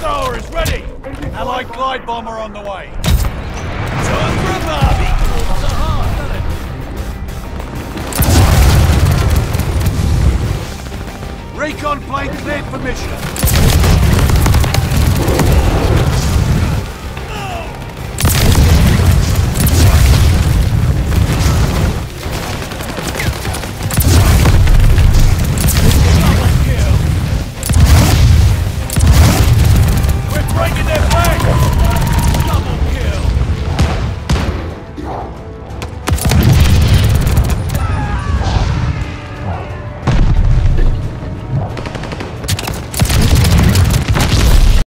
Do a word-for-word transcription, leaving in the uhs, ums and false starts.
Flamethrower is ready! Allied glide bomber on the way. Time for a barbie! Corpse are hard, doesn't it? Recon plane cleared for mission.